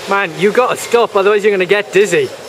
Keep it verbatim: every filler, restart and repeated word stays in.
Man, you gotta stop, otherwise you're gonna get dizzy.